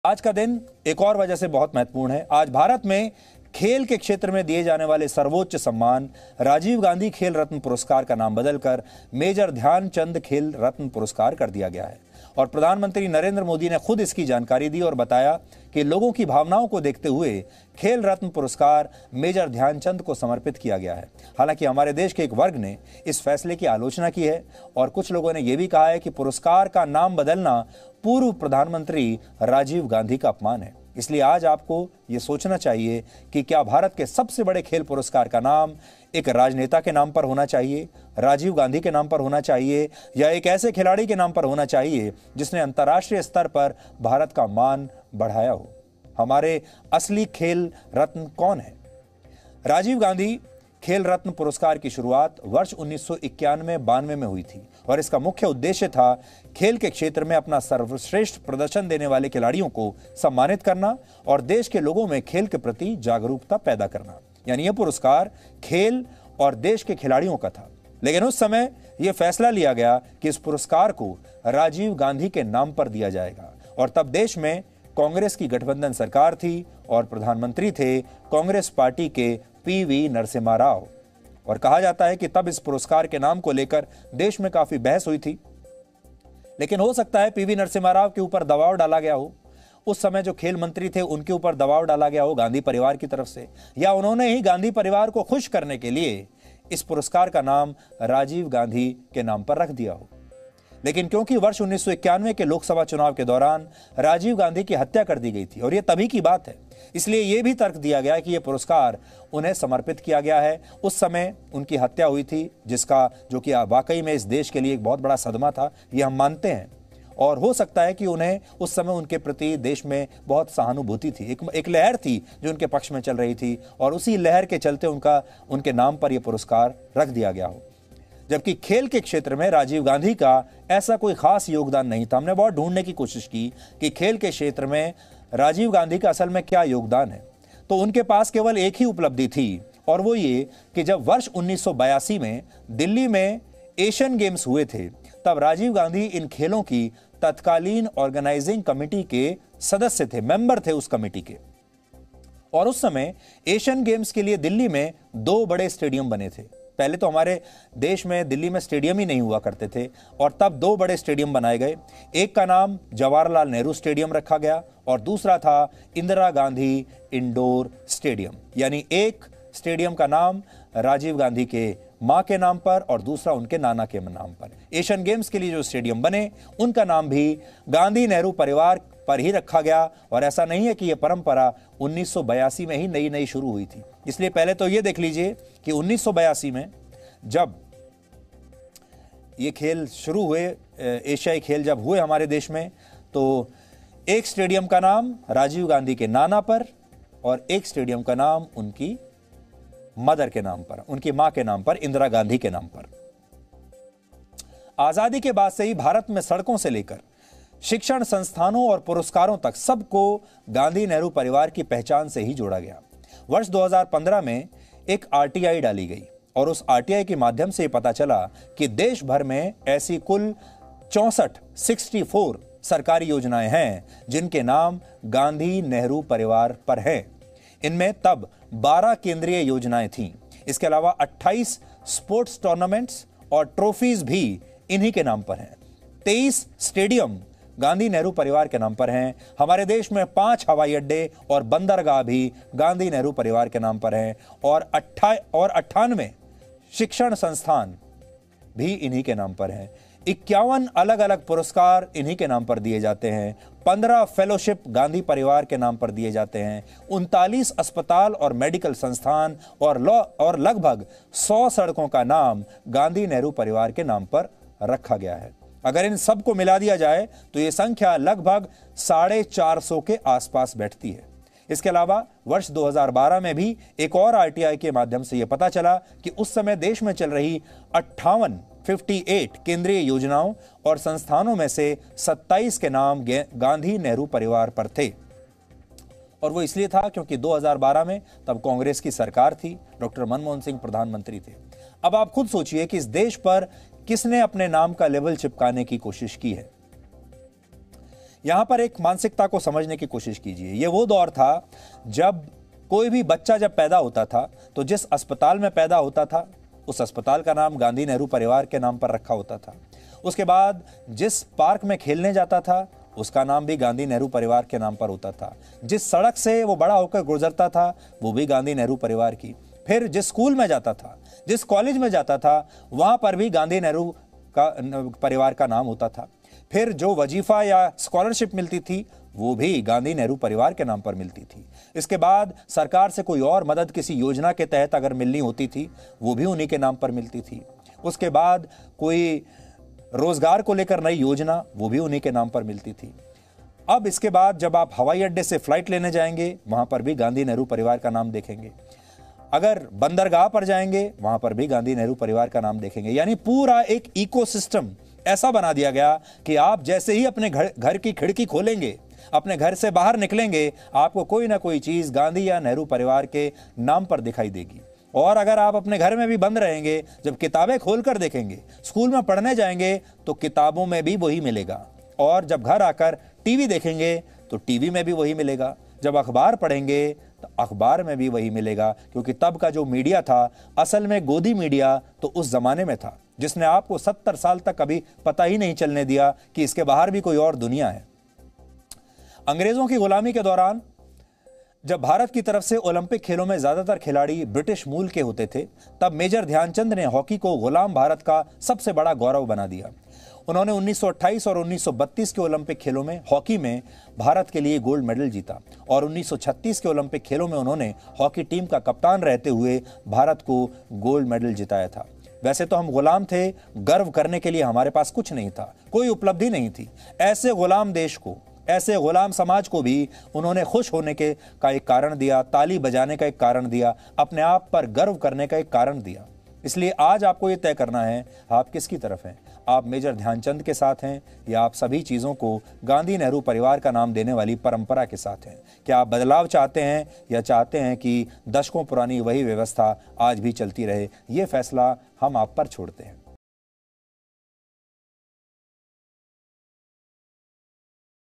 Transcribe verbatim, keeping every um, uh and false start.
आज का दिन एक और वजह से बहुत महत्वपूर्ण है। आज भारत में खेल के क्षेत्र में दिए जाने वाले सर्वोच्च सम्मान राजीव गांधी खेल रत्न पुरस्कार का नाम बदलकर मेजर ध्यानचंद खेल रत्न पुरस्कार कर दिया गया है और प्रधानमंत्री नरेंद्र मोदी ने खुद इसकी जानकारी दी और बताया कि लोगों की भावनाओं को देखते हुए खेल रत्न पुरस्कार मेजर ध्यानचंद को समर्पित किया गया है। हालांकि हमारे देश के एक वर्ग ने इस फैसले की आलोचना की है और कुछ लोगों ने यह भी कहा है कि पुरस्कार का नाम बदलना पूर्व प्रधानमंत्री राजीव गांधी का अपमान है। इसलिए आज आपको यह सोचना चाहिए कि क्या भारत के सबसे बड़े खेल पुरस्कार का नाम एक राजनेता के नाम पर होना चाहिए, राजीव गांधी के नाम पर होना चाहिए, या एक ऐसे खिलाड़ी के नाम पर होना चाहिए जिसने अंतर्राष्ट्रीय स्तर पर भारत का मान बढ़ाया हो। हमारे असली खेल रत्न कौन है? राजीव गांधी खेल रत्न पुरस्कार की शुरुआत वर्ष उन्नीस सौ इक्यानवे बानवे में हुई थी और इसका मुख्य उद्देश्य था खेल के क्षेत्र में अपना सर्वश्रेष्ठ प्रदर्शन देने वाले खिलाड़ियों को सम्मानित करना और देश के लोगों में खेल के प्रति जागरूकता पैदा करना। यानी यह पुरस्कार खेल और देश के खिलाड़ियों का था। लेकिन उस समय यह फैसला लिया गया कि इस पुरस्कार को राजीव गांधी के नाम पर दिया जाएगा और तब देश में कांग्रेस की गठबंधन सरकार थी और प्रधानमंत्री थे कांग्रेस पार्टी के पीवी नरसिम्हा राव। और कहा जाता है कि तब इस पुरस्कार के नाम को लेकर देश में काफी बहस हुई थी, लेकिन हो सकता है पीवी नरसिम्हा राव के ऊपर दबाव डाला गया हो, उस समय जो खेल मंत्री थे उनके ऊपर दबाव डाला गया हो गांधी परिवार की तरफ से, या उन्होंने ही गांधी परिवार को खुश करने के लिए इस पुरस्कार का नाम राजीव गांधी के नाम पर रख दिया हो। लेकिन क्योंकि वर्ष उन्नीस सौ इक्यानवे के लोकसभा चुनाव के दौरान राजीव गांधी की हत्या कर दी गई थी और यह तभी की बात है, इसलिए यह भी तर्क दिया गया कि यह पुरस्कार उन्हें समर्पित किया गया है। उस समय उनकी हत्या हुई थी, जिसका जो कि वाकई में इस देश के लिए एक बहुत बड़ा सदमा था, यह हम मानते हैं। और हो सकता है कि उन्हें उस समय उनके प्रति देश में बहुत सहानुभूति थी, एक, एक लहर थी जो उनके पक्ष में चल रही थी और उसी लहर के चलते उनका उनके नाम पर यह पुरस्कार रख दिया गया हो। जबकि खेल के क्षेत्र में राजीव गांधी का ऐसा कोई खास योगदान नहीं था। हमने बहुत ढूंढने की कोशिश की कि खेल के क्षेत्र में राजीव गांधी का असल में क्या योगदान है, तो उनके पास केवल एक ही उपलब्धि थी और वो ये कि जब वर्ष उन्नीस सौ बयासी में दिल्ली में एशियन गेम्स हुए थे, तब राजीव गांधी इन खेलों की तत्कालीन ऑर्गेनाइजिंग कमेटी के सदस्य थे, मेंबर थे उस कमेटी के। और उस समय एशियन गेम्स के लिए दिल्ली में दो बड़े स्टेडियम बने थे। पहले तो हमारे देश में दिल्ली में स्टेडियम ही नहीं हुआ करते थे और तब दो बड़े स्टेडियम बनाए गए। एक का नाम जवाहरलाल नेहरू स्टेडियम रखा गया और दूसरा था इंदिरा गांधी इंडोर स्टेडियम। यानी एक स्टेडियम का नाम राजीव गांधी के मां के नाम पर और दूसरा उनके नाना के नाम पर। एशियन गेम्स के लिए जो स्टेडियम बने उनका नाम भी गांधी नेहरू परिवार पर ही रखा गया और ऐसा नहीं है कि यह परंपरा उन्नीस सौ बयासी में ही नई नई शुरू हुई थी। इसलिए पहले तो यह देख लीजिए कि उन्नीस सौ बयासी में जब ये खेल शुरू हुए, एशियाई खेल जब हुए हमारे देश में, तो एक स्टेडियम का नाम राजीव गांधी के नाना पर और एक स्टेडियम का नाम उनकी मदर के नाम पर, उनकी मां के नाम पर, इंदिरा गांधी के नाम पर। आजादी के बाद से ही भारत में सड़कों से लेकर शिक्षण संस्थानों और पुरस्कारों तक सबको गांधी नेहरू परिवार की पहचान से ही जोड़ा गया। वर्ष दो हज़ार पंद्रह में एक आरटीआई डाली गई और उस आरटीआई के माध्यम से पता चला कि देश भर में ऐसी कुल चौसठ चौंसठ सरकारी योजनाएं हैं जिनके नाम गांधी नेहरू परिवार पर हैं। इनमें तब बारह केंद्रीय योजनाएं थीं। इसके अलावा अट्ठाईस स्पोर्ट्स टूर्नामेंट्स और ट्रॉफीज भी इन्हीं के नाम पर हैं। तेईस स्टेडियम गांधी नेहरू परिवार के नाम पर हैं। हमारे देश में पांच हवाई अड्डे और बंदरगाह भी गांधी नेहरू परिवार के नाम पर हैं और अट्ठा और अट्ठानवे शिक्षण संस्थान भी इन्हीं के नाम पर हैं। इक्यावन अलग अलग पुरस्कार इन्हीं के नाम पर दिए जाते हैं। पंद्रह फेलोशिप गांधी परिवार के नाम पर दिए जाते हैं। उनतालीस अस्पताल और मेडिकल संस्थान और लॉ और लगभग सौ सड़कों का नाम गांधी नेहरू परिवार के नाम पर रखा गया है। अगर इन सबको मिला दिया जाए तो यह संख्या लगभग साढ़े चार सौ के आसपास बैठती है। इसके अलावा वर्ष दो हज़ार बारह में भी एक और आरटीआई के माध्यम से यह पता चला कि उस समय देश में चल रही अट्ठावन अट्ठावन केंद्रीय योजनाओं और संस्थानों में से सत्ताईस के नाम गांधी नेहरू परिवार पर थे। और वो इसलिए था क्योंकि दो हज़ार बारह में तब कांग्रेस की सरकार थी, डॉक्टर मनमोहन सिंह प्रधानमंत्री थे। अब आप खुद सोचिए कि इस देश पर किसने अपने नाम का लेबल चिपकाने की कोशिश की है। यहां पर एक मानसिकता को समझने की कोशिश कीजिए। ये वो दौर था जब कोई भी बच्चा जब पैदा होता था तो जिस अस्पताल में पैदा होता था उस अस्पताल का नाम गांधी नेहरू परिवार के नाम पर रखा होता था। उसके बाद जिस पार्क में खेलने जाता था उसका नाम भी गांधी नेहरू परिवार के नाम पर होता था। जिस सड़क से वो बड़ा होकर गुजरता था वो भी गांधी नेहरू परिवार की। फिर जिस स्कूल में जाता था, जिस कॉलेज में जाता था, वहां पर भी गांधी नेहरू का परिवार का नाम होता था। फिर जो वजीफा या स्कॉलरशिप मिलती थी वो भी गांधी नेहरू परिवार के नाम पर मिलती थी। इसके बाद सरकार से कोई और मदद किसी योजना के तहत अगर मिलनी होती थी वो भी उन्हीं के नाम पर मिलती थी। उसके बाद कोई रोजगार को लेकर नई योजना वो भी उन्हीं के नाम पर मिलती थी। अब इसके बाद जब आप हवाई अड्डे से फ्लाइट लेने जाएंगे वहां पर भी गांधी नेहरू परिवार का नाम देखेंगे। अगर बंदरगाह पर जाएंगे वहां पर भी गांधी नेहरू परिवार का नाम देखेंगे। यानी पूरा एक इकोसिस्टम ऐसा बना दिया गया कि आप जैसे ही अपने घर घर की खिड़की खोलेंगे, अपने घर से बाहर निकलेंगे, आपको कोई ना कोई चीज गांधी या नेहरू परिवार के नाम पर दिखाई देगी। और अगर आप अपने घर में भी बंद रहेंगे, जब किताबें खोलकर देखेंगे, स्कूल में पढ़ने जाएंगे तो किताबों में भी वही मिलेगा। और जब घर आकर टीवी देखेंगे तो टीवी में भी वही मिलेगा। जब अखबार पढ़ेंगे तो अखबार में भी वही मिलेगा, क्योंकि तब का जो मीडिया था असल में गोदी मीडिया तो उस जमाने में था जिसने आपको सत्तर साल तक कभी पता ही नहीं चलने दिया कि इसके बाहर भी कोई और दुनिया है। अंग्रेजों की गुलामी के दौरान जब भारत की तरफ से ओलंपिक खेलों में ज्यादातर खिलाड़ी ब्रिटिश मूल के होते थे, तब मेजर ध्यानचंद ने हॉकी को गुलाम भारत का सबसे बड़ा गौरव बना दिया। उन्होंने उन्नीस सौ अट्ठाईस और उन्नीस सौ बत्तीस के ओलंपिक खेलों में हॉकी में भारत के लिए गोल्ड मेडल जीता और उन्नीस सौ छत्तीस के ओलंपिक खेलों में उन्होंने हॉकी टीम का कप्तान रहते हुए भारत को गोल्ड मेडल जिताया था। वैसे तो हम गुलाम थे, गर्व करने के लिए हमारे पास कुछ नहीं था, कोई उपलब्धि नहीं थी। ऐसे गुलाम देश को, ऐसे गुलाम समाज को भी उन्होंने खुश होने के का एक कारण दिया, ताली बजाने का एक कारण दिया, अपने आप पर गर्व करने का एक कारण दिया। इसलिए आज आपको ये तय करना है आप किसकी तरफ हैं। आप मेजर ध्यानचंद के साथ हैं या आप सभी चीज़ों को गांधी नेहरू परिवार का नाम देने वाली परंपरा के साथ हैं। क्या आप बदलाव चाहते हैं या चाहते हैं कि दशकों पुरानी वही व्यवस्था आज भी चलती रहे। ये फैसला हम आप पर छोड़ते हैं।